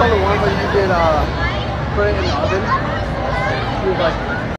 saw the one where you did put it in the oven. He was like,